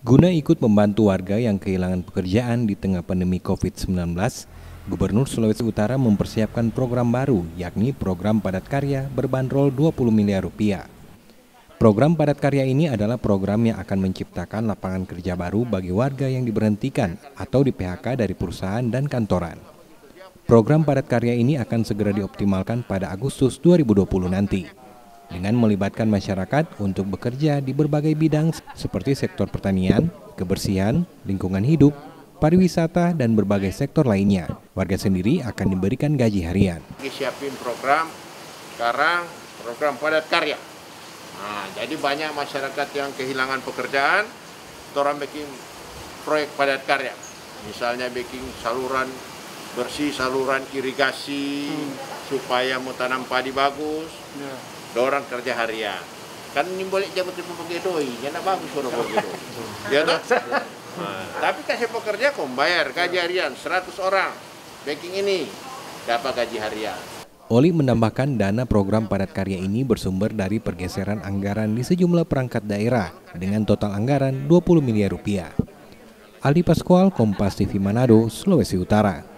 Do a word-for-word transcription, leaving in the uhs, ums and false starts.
Guna ikut membantu warga yang kehilangan pekerjaan di tengah pandemi covid sembilan belas, Gubernur Sulawesi Utara mempersiapkan program baru, yakni program padat karya berbanderol dua puluh miliar rupiah. Program padat karya ini adalah program yang akan menciptakan lapangan kerja baru bagi warga yang diberhentikan atau di P H K dari perusahaan dan kantoran. Program padat karya ini akan segera dioptimalkan pada Agustus dua ribu dua puluh nanti, dengan melibatkan masyarakat untuk bekerja di berbagai bidang seperti sektor pertanian, kebersihan, lingkungan hidup, pariwisata, dan berbagai sektor lainnya. Warga sendiri akan diberikan gaji harian. Siapin program sekarang program padat karya. Nah, jadi banyak masyarakat yang kehilangan pekerjaan, orang bikin proyek padat karya. Misalnya bikin saluran bersih, saluran irigasi, hmm. supaya mau tanam padi bagus. Ya. Dorang kerja harian. Kan ini boleh jabat itu pakai doi, karena bagus orang pakai doi. Ya toh? Nah, tapi kasih pekerja kok bayar gaji harian seratus orang. Baking ini dapat gaji harian. Oli menambahkan dana program padat karya ini bersumber dari pergeseran anggaran di sejumlah perangkat daerah dengan total anggaran dua puluh miliar rupiah. Aldi Pascual, Kompas T V Manado, Sulawesi Utara.